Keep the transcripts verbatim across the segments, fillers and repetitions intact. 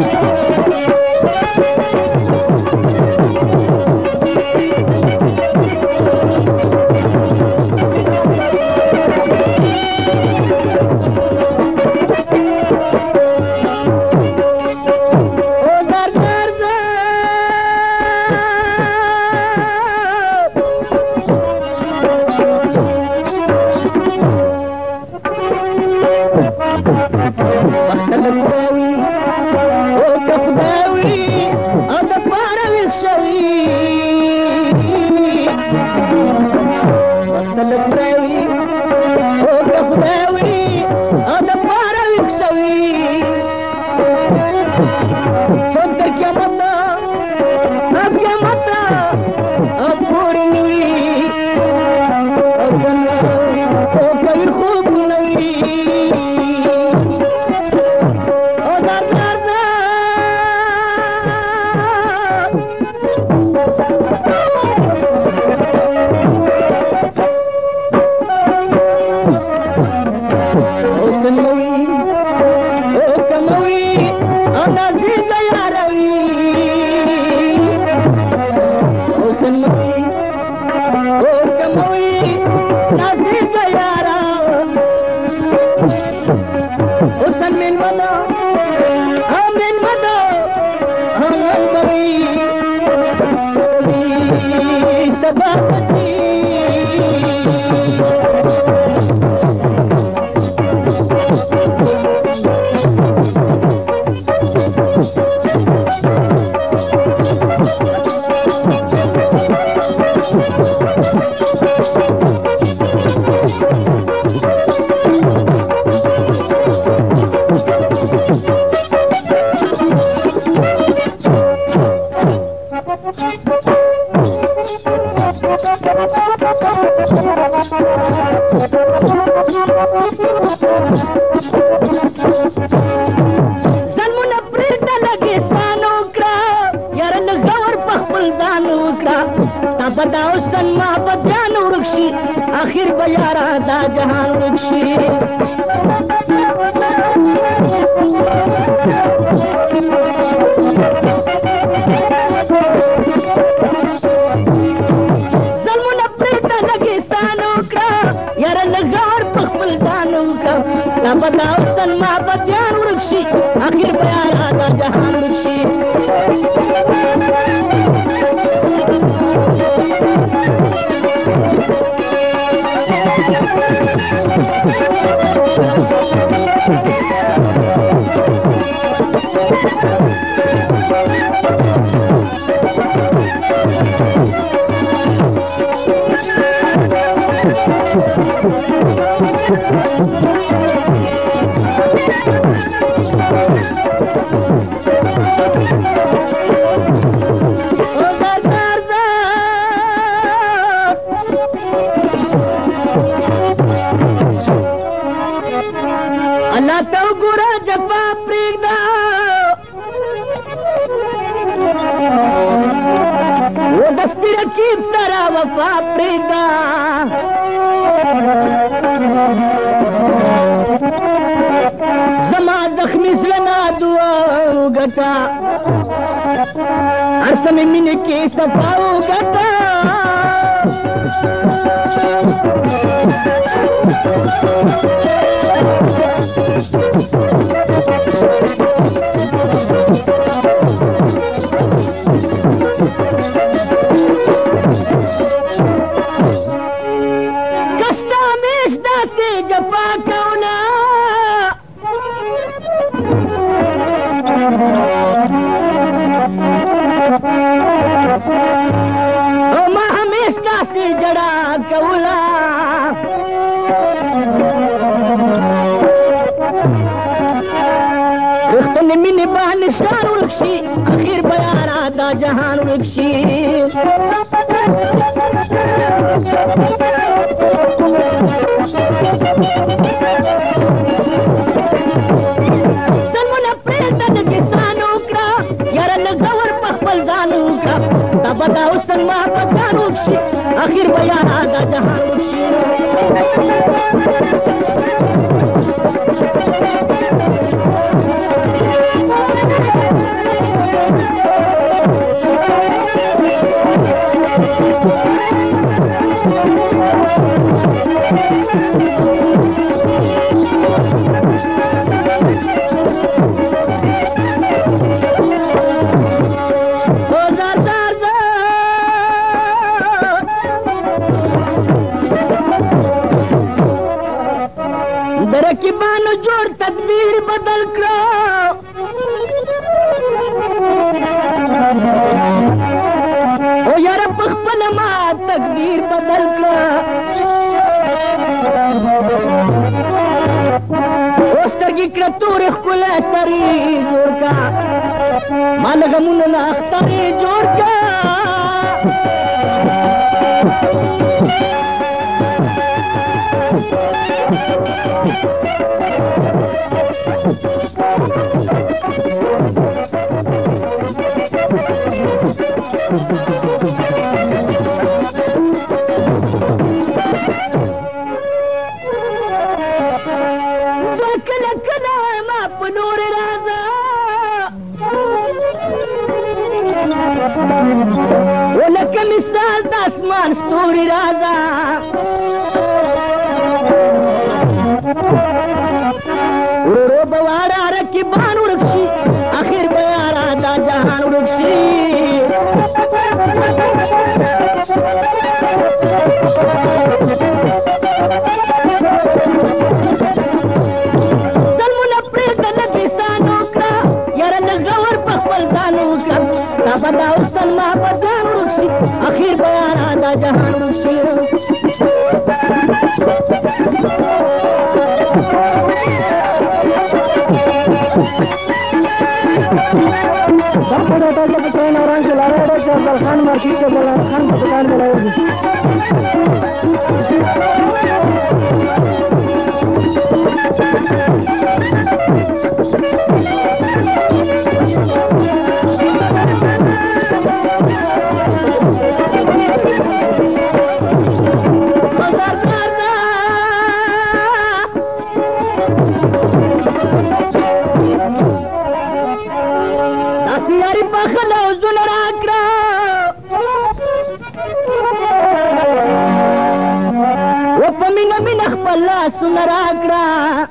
आखिर درکبانو جوړ تدبیر بدل کړو او یاره په خپل ما تقدیر بدل کړو اوس ترګي کړه تورې ښکلی سرې جوړ کا ما له غمونو نه اخترې جوړ کا کله کله ما په نور راځه ولکه مثال د اسمان ستوري راځه ورو به واړه رقیبان ورک شي اخر به یاره دا جهان ورک شي ظلمونه پرېږده لږ احسان وکړه یاره لږ غور په خپل ځان وکړه دا به دا اوسن ما په ځان ورک شي اخر به یاره دا جهان ورک شي ट्रेन और खान मार्केट से बोला खान की दुकान में लगाएगी لاسونه راکړه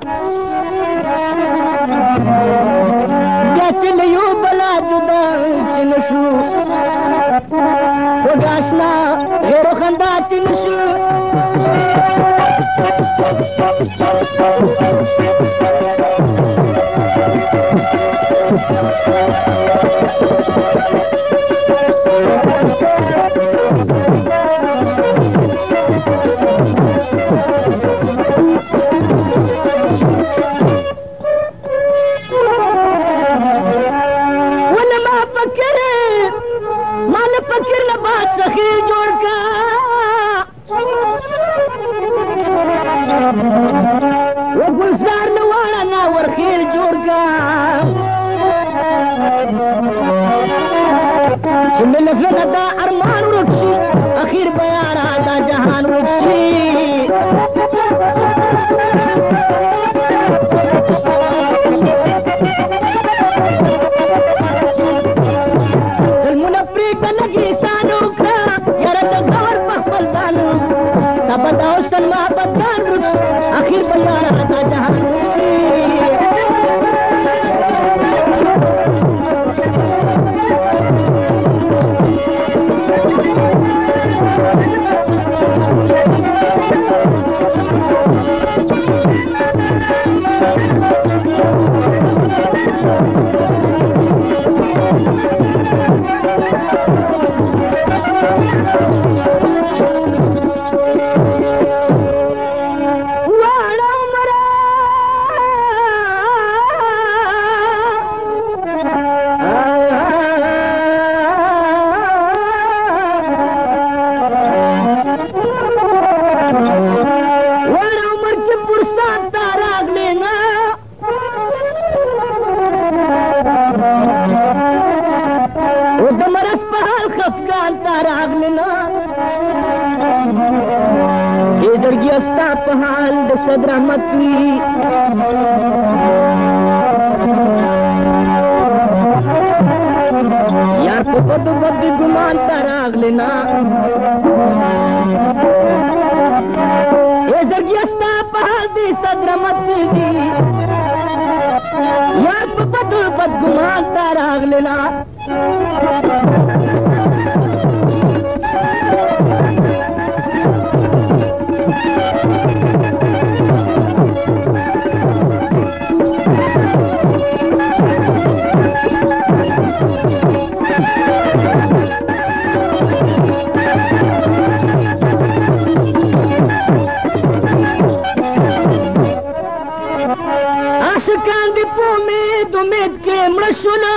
بیا چې له یو بله جدا چې نه شو وږه اشنا غیر و خندا چې نه شو سخیر جوړ کا و ګلزار له واړه نه ورخیل جوړ کا چې مې له زړه دا ارمان ورک شي اخر به یاره دا جهان ورک شي ظلمونه پرېږده لږ احسان وکړه یاره د غور په خپل ځان دا به دا اوسن محبت ځان ورک شي اخر به یاره دا جهان ورک شي حال د صد رحمت وي یار په بدو بدو ګمان ته راغلی نه ای زړګیه ستا په حال د صد رحمت وي یار په بدو بد ګمان ته راغلی نه مسکان دی په امید امید کې مړه شوله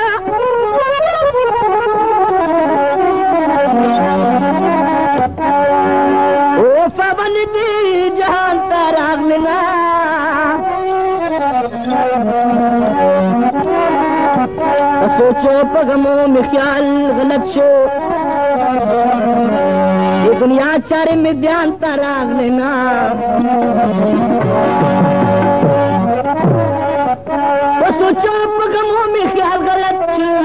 وفا باندې دې جهان ته راغلله سوچو په غمو مې خیال غلط شو د دنیا چارې مې ध्यान ته راغلله سوچو په غمو مې خیال غلط شو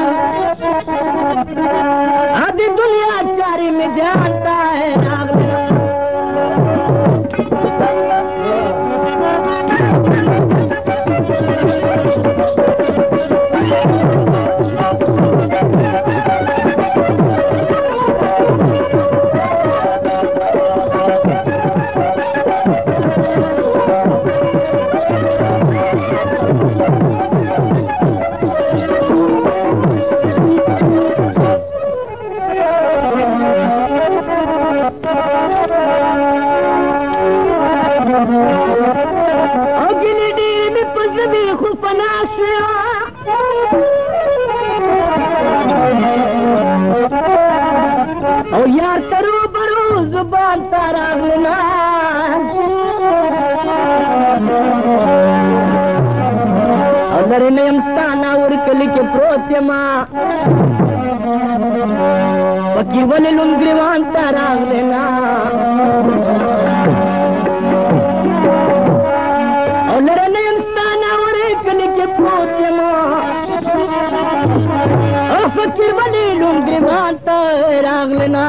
د دنیا چارې مې ध्यान ته راغلله او یار ترو برو زبان تراغلنا او لرې مې یم ستانه ورکلي کې پروت یما پکې ولې لوند ګریوان تراغلنا او لرې مې یم ستانه ورکلي کې پروت یما فکر ولې لوند ګریوان تراغلنا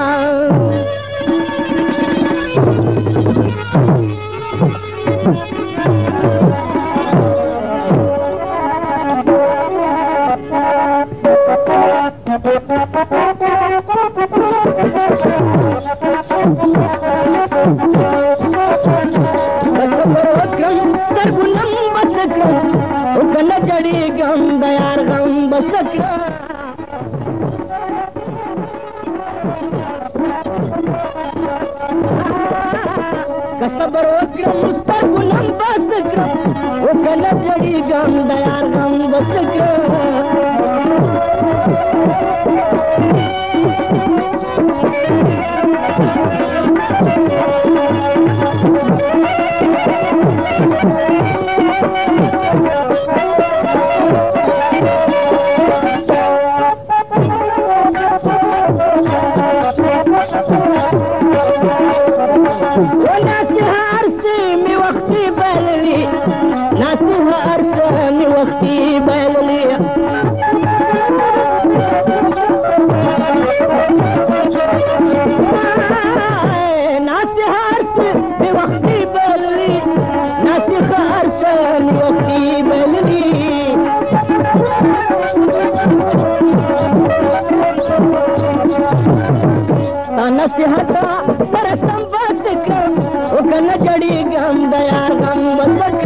سترګونم بس کړم او کله جړېږم د یار غم بس کړم که صبر وکړم سترګونم بس کړم او کله جړېږم د یار غم بس کړم नसीहता सर संबस कम उकन जड़ी गम दया गम बसक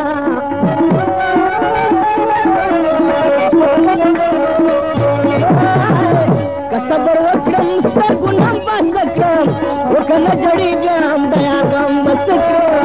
कसबर वकम सर गुनम बसक उकन जड़ी गम दया गम बसक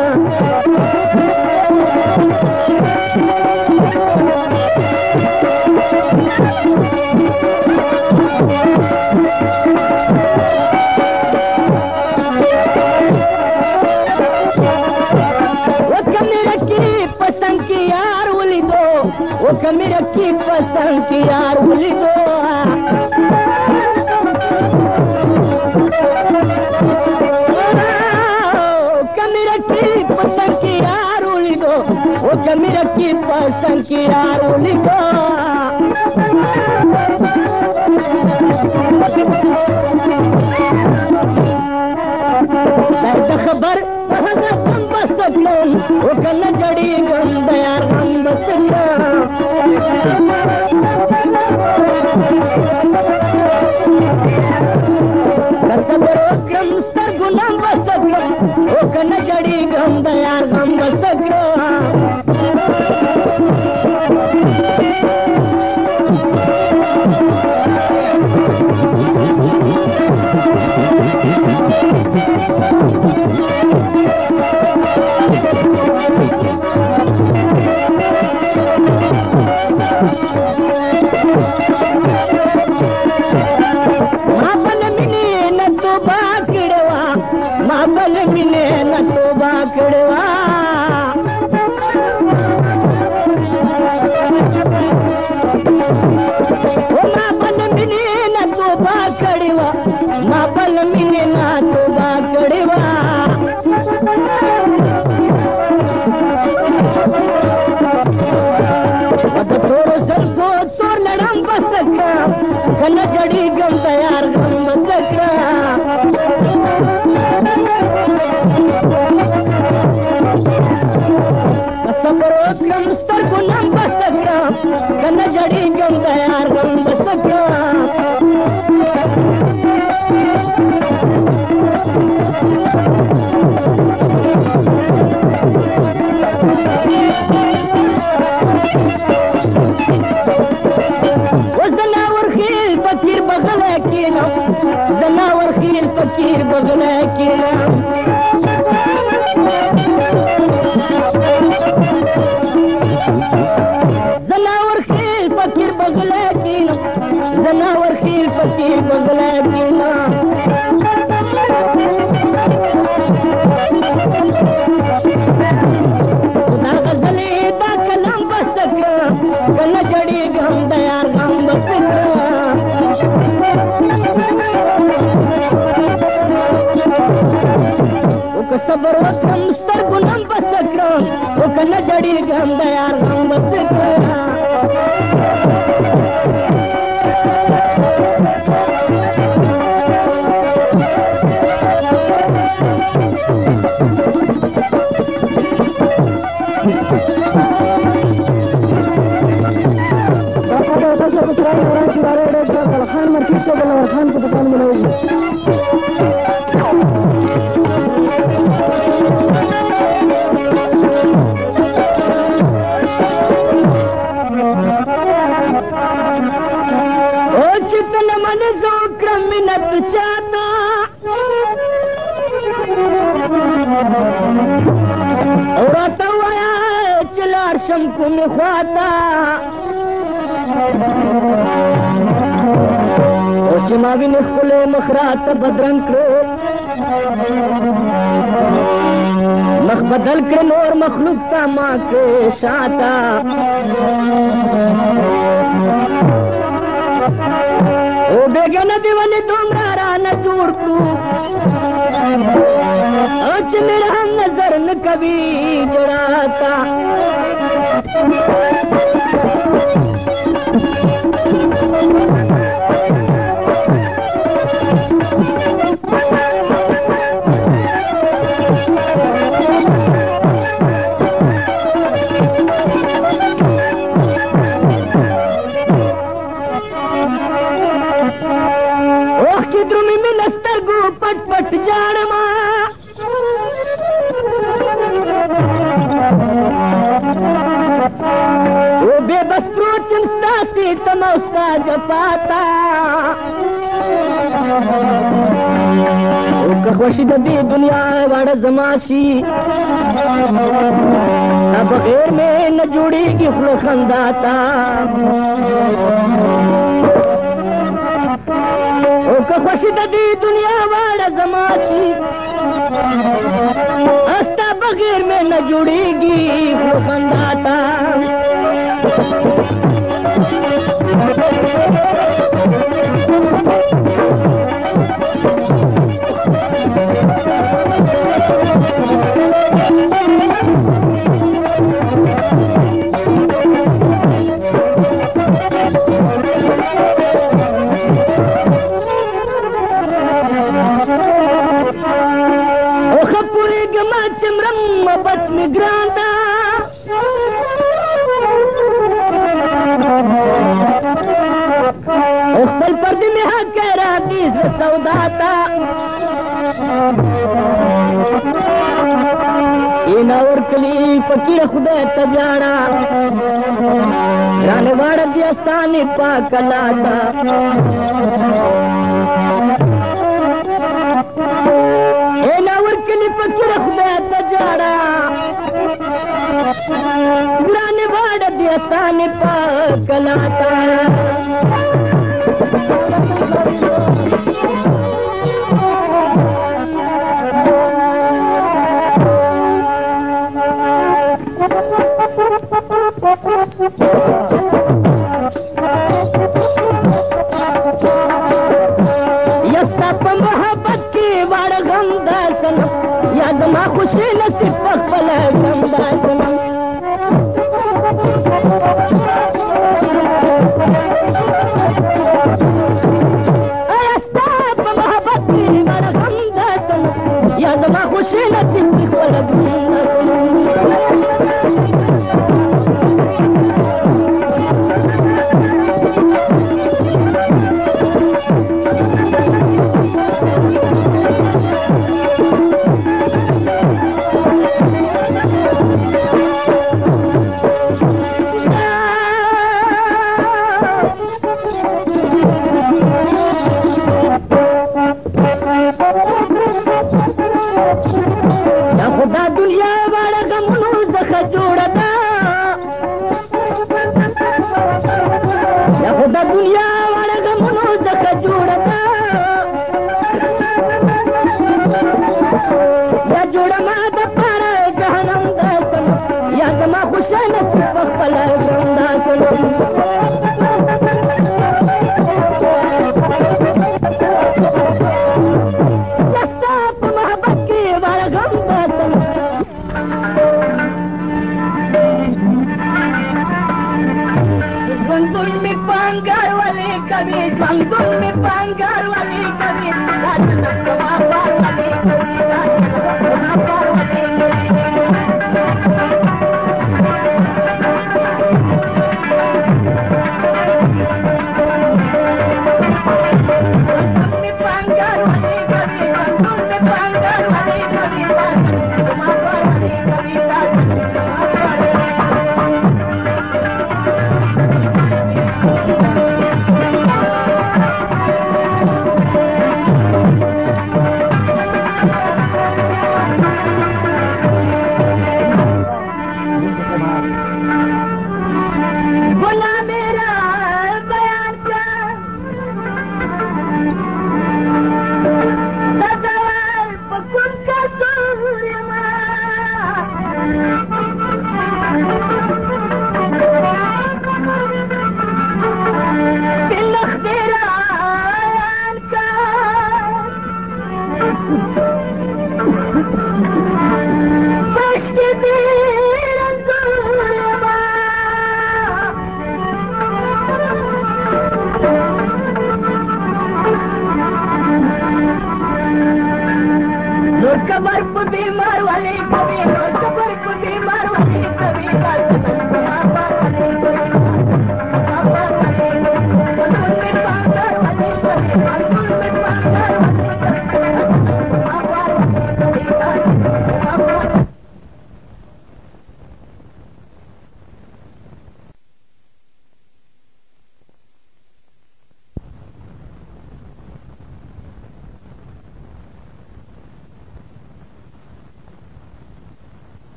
कमी रखी पसंद की यार भूली दो कमी रखी पसंद की यार भूली दो वो कमी रखी पसंद की यार भूली दो खबर बस वो कल जड़ी गम दयार गम बस गुलाम बस वो कल जड़ी गम दयार गम बस وکړم سترګو نم بس کړم که نه جړېږم د یار غم بس کړم زناور خیل فقیر بغلا کینم زناور خیل فقیر بغلا کینم زناور خیل فقیر بغلا کینم دا غزلی دا کلام بس کړم که نه جړېږم د یار غم بس کړم که صبر وکړم سترګو نم بس کړم او که نه جړېږم د یار غم بس کړم خان مرکز سے بلور خان کو دکان بنائی منت چاہتا اور آتا ہوا چلار شمکو میں خواتا اور چماوی نخلے مخرات بدرنگ کرو مخ بدل کر نور مخلوق تا ماں کے شاتا او بیگن دیوانی دومرا رانا جوڑ کرو اچ میرا نظر نکبی جڑاتا پٹ پٹ جانما او بے بس پروچن ستاسی تموستا جپاتا او که خوشی دا دی دنیا وڑا زماشی اب غیر میں نہ جوڑی گی خلو خنداتا که خوشی دا دی دنیا واڑا زماشی استا بغیر میں نہ جڑے گی خنداتا بس میں گراندا اختل پرد میں حق کہہ رہا دیس سوداتا اینا اور کلی فقیر خدا تجارا رانے وارد دیا سانی پاک لاتا اینا اور کلی فقیر خدا تجارا رانے وارد دیا سانی پاک لاتا یستا پا محبت کی وار غم دا سنم یاد ما خوشی نصیب پخبل غم دا سنم یستا پا محبت کی وار غم دا سنم یاد ما خوشی نصیب پخبل غم دا سنم زما خوشانه خپل انداز Bangkul में पांगार वाली कभी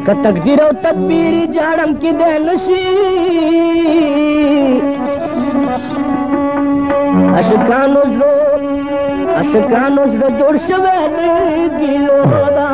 का तकदीर और तदबीरी जाड़म की देनशी अशकानो जो अशकानो जो जोड़ शवेल गिलो दा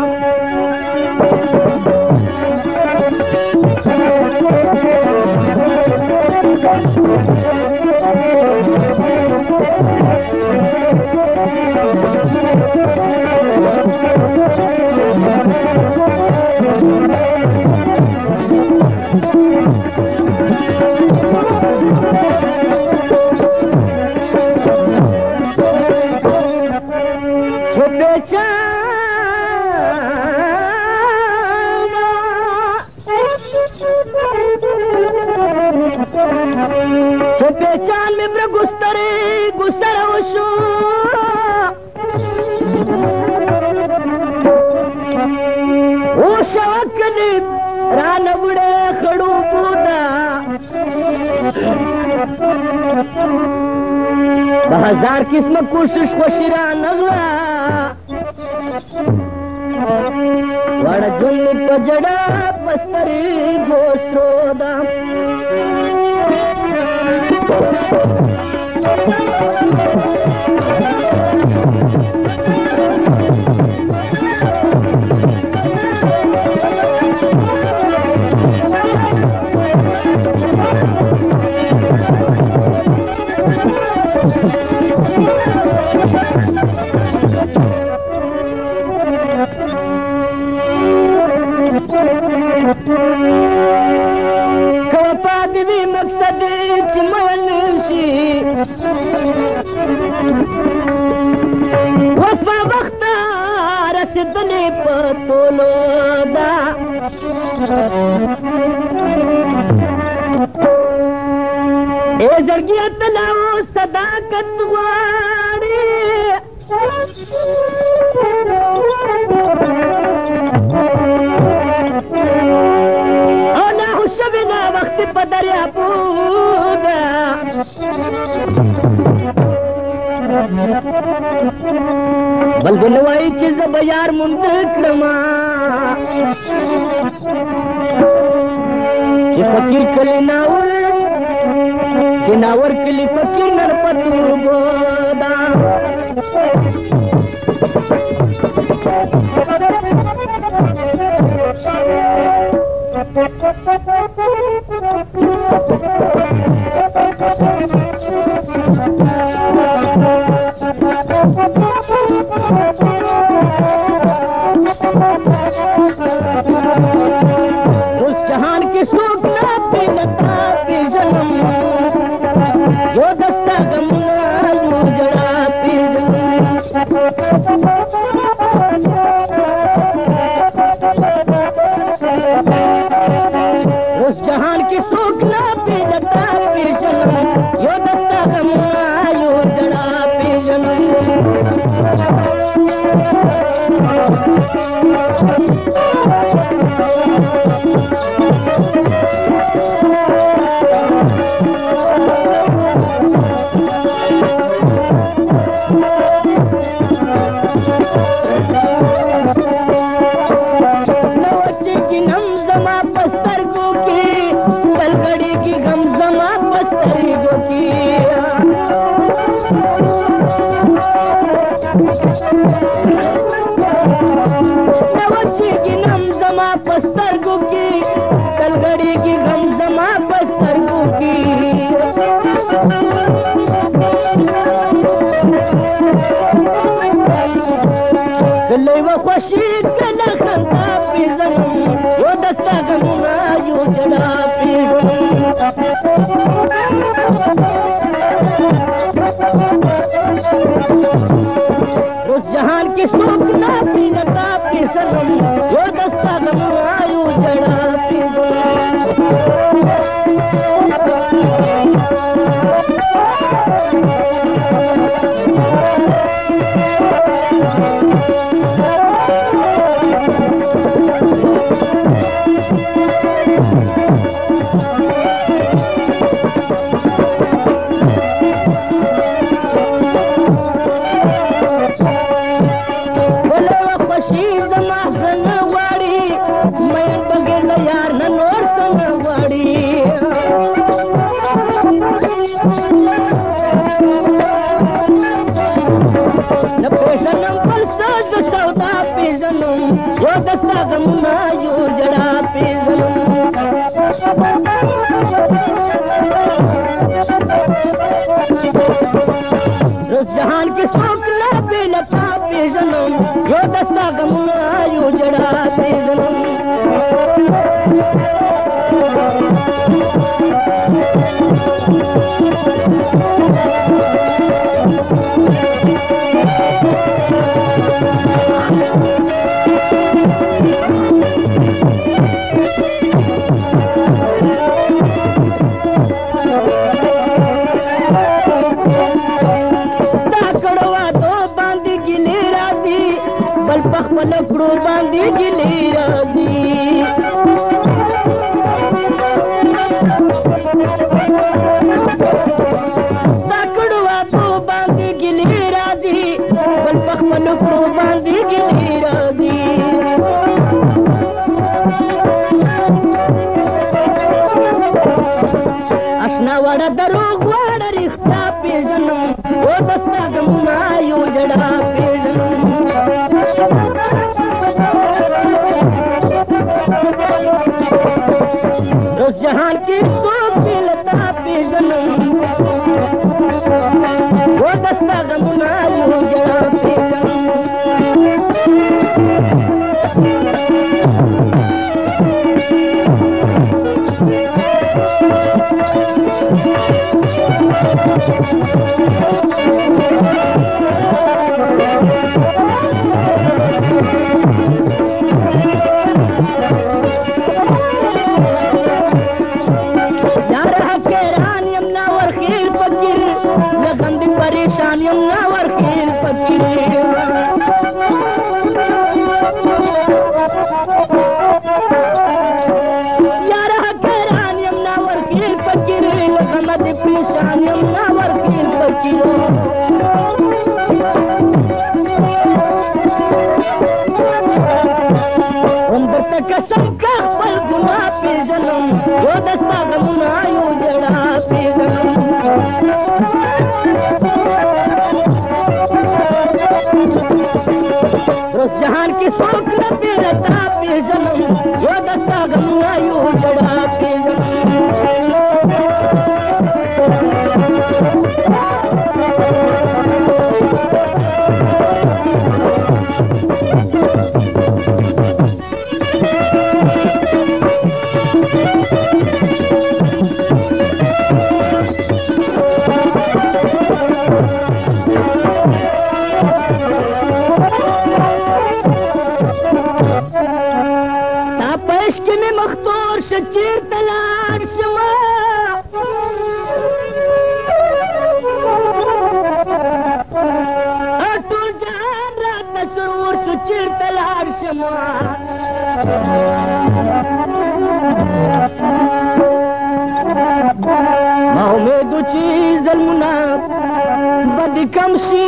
पहचान में ब्र गुस्तरे गुसरवशो ओ शवकली रानवड़े खड़ू बूदा हजार किस्म कोशिश कोशिरा नगला वड़ जुन पजड़ा पस्तरी गोस्रोदा कवपादवी मकसद चिमवनशी वफा वक्ता रसदने पतोलोदा ए जरगियत लाओ सदाकत वारी वक्त पदरिया पूदा बल्दिनवाई चीज बयार मुंदक्रमा कि फकीर कली नावर कि नावर कली फकीर नरपतु बोदा उस जहान की सूखना पीनता पी जन्म यो दस्ता गमना यू जड़ा पी उस जहान की सूखना पीनता पी जन्म यो दस्ता गमना यू जड़ा पी जन्म खुशी कल खंदा पी जन्म यो दस्ता गमुना यू जड़ा पी उस जहान की सूखना पीनता पी सनम यो दस्ता गमुना यू जड़ा पी Oh लकड़ो बांधी गिली राजी लकड़वा तो बांधी गिली राजी बल पख लकड़ो बांधी गिली राजी असना वाड़ा दरोग वाड़ा रिश्ता पे जन्म वो दस्ता गमुनायो जड़ा पे जन्म जहान की सोच लता पे जन्म वो दस्ता गमुना यो जड़ा पे जहान की सोच पे लता पे जन्म वो दस्ता गमुना यो जड़ा पे चीर तलाश अटू जान रात सुरूर सुचीर तलाश माओ में दो चीज अलमुना बद कमसी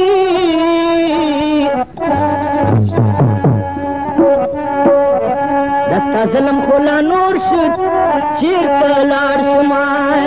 दस्ता जलम खोला नूर चीर तलार समाए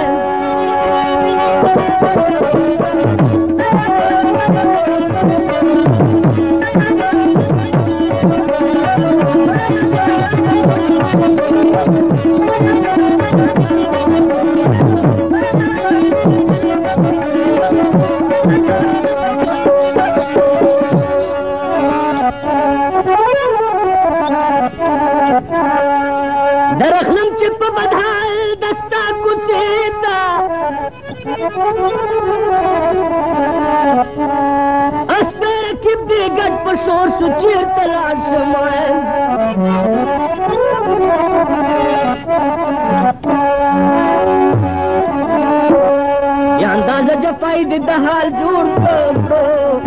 दरख्लम चिप बधाल दस्ता कुचेता अस्पर की बेगट पर शोर सुचीर तलाश समाए ये अंदाजा जपाई दिदा हाल जोड़ को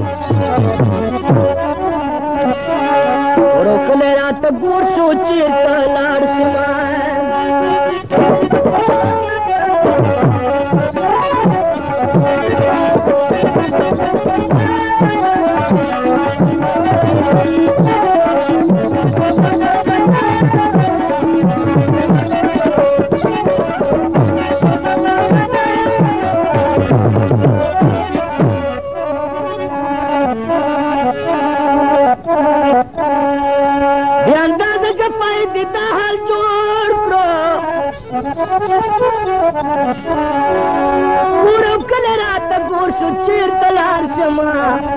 रोकले रात गुर सोचीर तलाश समाए सुचीर तलार शमा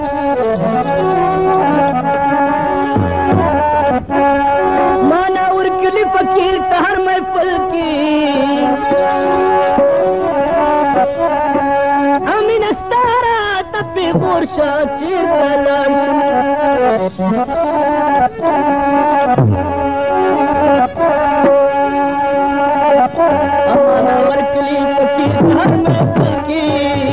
माना उर्किली फकीर तहर महफिल की ګورشه چېرته لاړ شم امانه ورکړي پکې هر محفل کې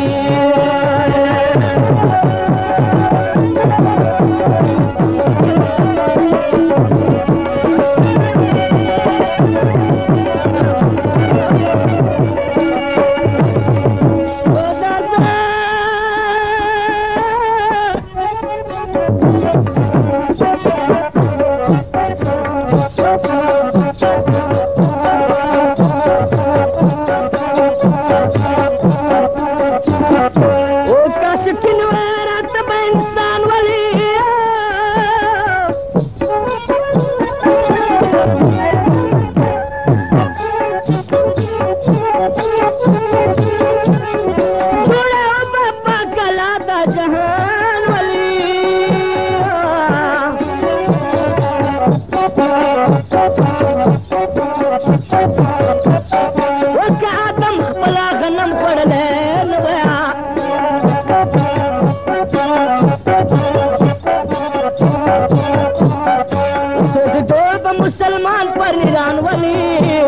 मुसलमान पर निरान वाली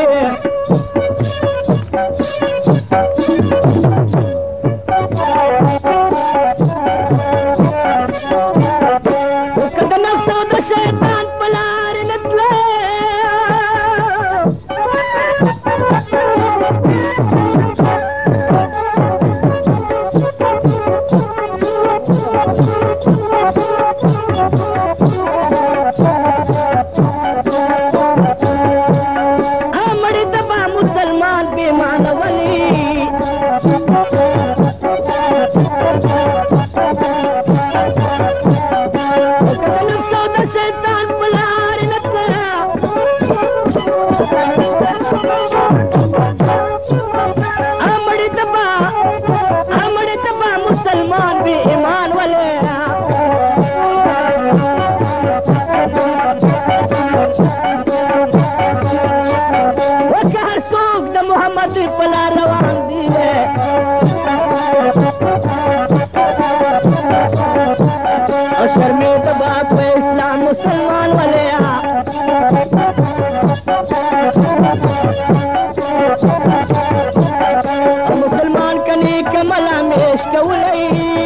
कदम सौद शैतान पलार नतले पला रवान दी है और शर्मे तबाक में इस्लाम मुसलमान वाले और मुसलमान कनी कमला में इश्क उलई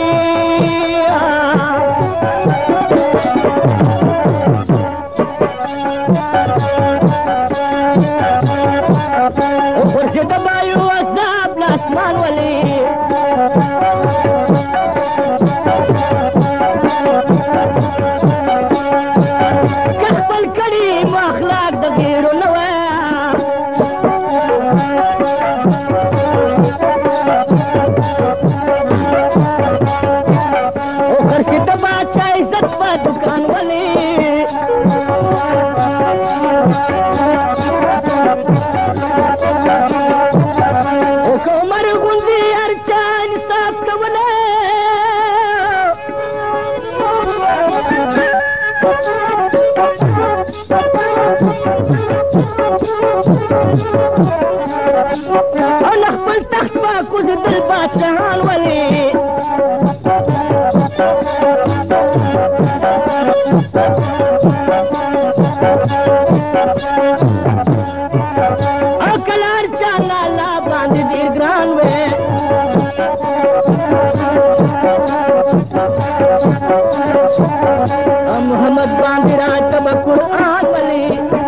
दबायू अज़ाब आसमान वाली कहबल कड़ी अखलाक दगीर खर्ची दबा चाय इज्जत पर दुकान वाली उमर गुंजी अर्चा इंसाफ कवले और नखबल तख्त पा कुछ दिल बादशाहान वाली कलार चाला ला बांध दी ग्रान में मोहम्मद बांधी राज तब कुरान वाली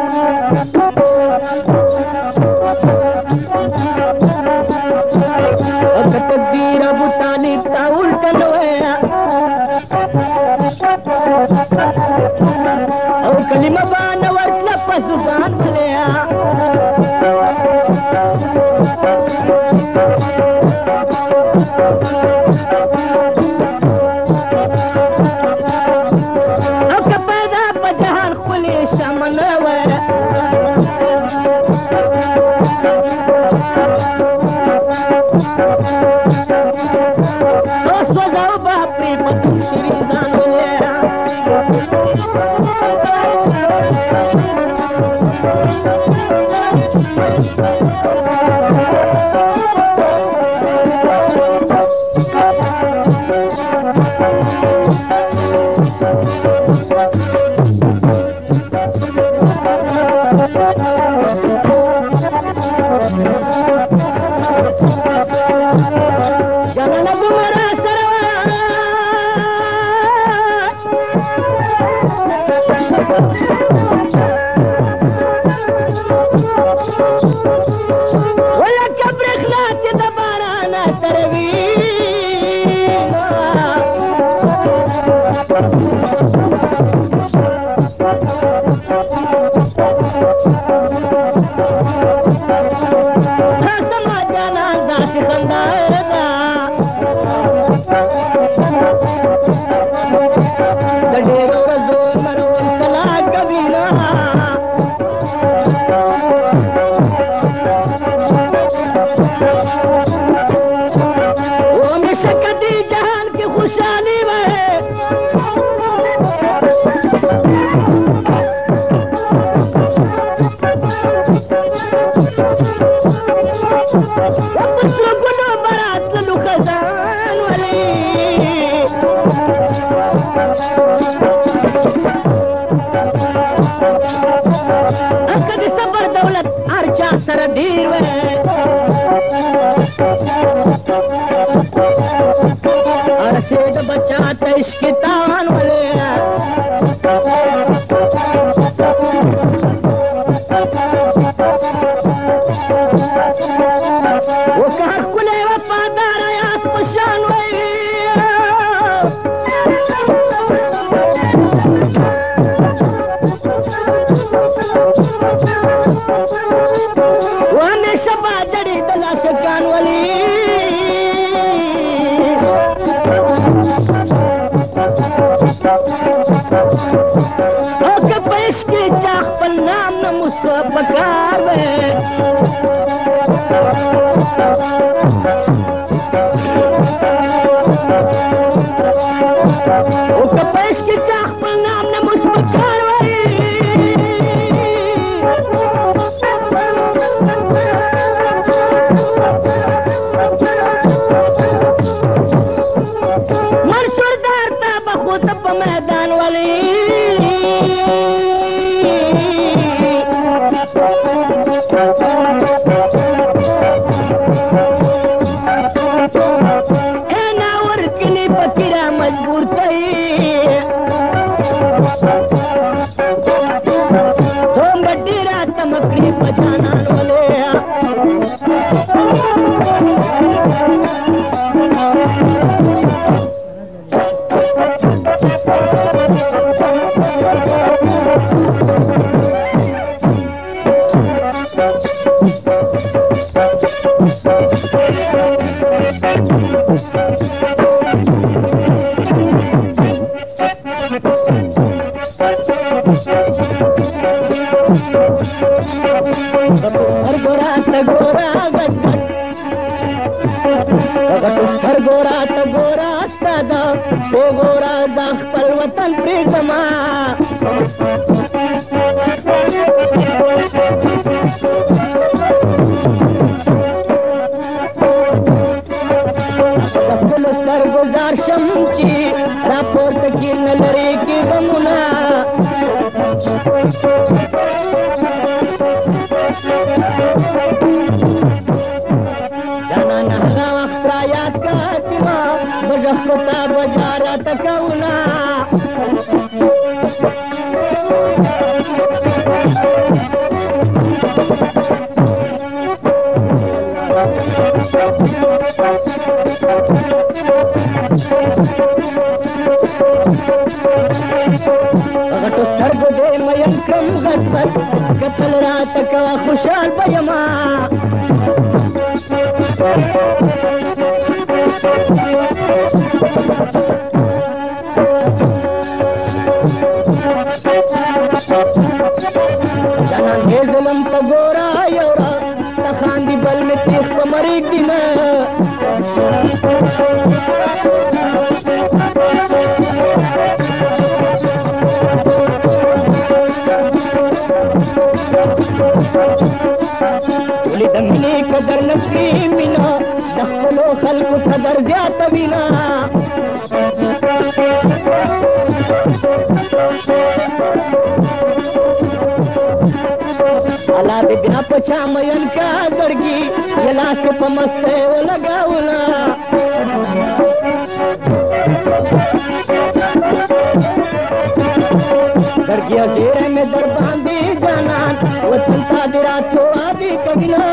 तकदीर अबू तालिब ता उल्टन और कलिमा बान वर्त पसुगान वाले جانانا دومره سره ولکه برېښنا چې د بارانه سره وي زما جانان داسې خندا ده د ډېرو ورځو مرور سلا کوي نه हमेशा कदी जहान की खुशहाली में गुनो बारात लू खजान वाली कदी सबर दौलत हर चा सर धीर सेठ बचा त इश्क तान वाले वो कहर कुले वफादार आयात पशान वही वो हमेशा बाजड़ी दला शकान वाली पकार में वो कपेश की चाक पर नाम ने मुस्कुरार वही मरसुरदार था बखूत मैदान वाली हर गोरा त गोरा सदा ओ गोरा दा खपल वतन प्रीतमा खपल सर गुजार शमची रापोर्ट की नलरी की बमुना बजता बजारा तकौना अगटो सर्ग दे मयन कम गटपत कतल रात का खुशहाल बजमा ظلم تا گورا یورا تخان دی بل میں تیخ مری دینا ولی دمینی قدر نفری منا دخلو خلق قدر زیادہ بینا याद बिना पछा मयन का दड़गी ये लाश पे मस्ते लगावला दड़गिया घेरे में दर बांधी जाना वो चिंता दिरा छोड़ा दी कबिला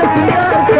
दीदार